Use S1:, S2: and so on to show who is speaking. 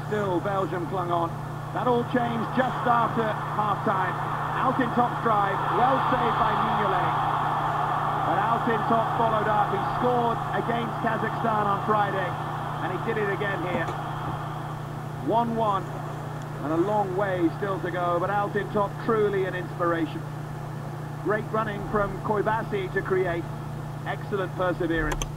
S1: Still, Belgium clung on. That all changed just after half-time. Алтынтop's drive, well saved by Mignolet. But Алтынtop followed up. He scored against Kazakhstan on Friday, and he did it again here. 1-1, and a long way still to go, but Алтынtop truly an inspiration. Great running from Koibasi to create. Excellent perseverance.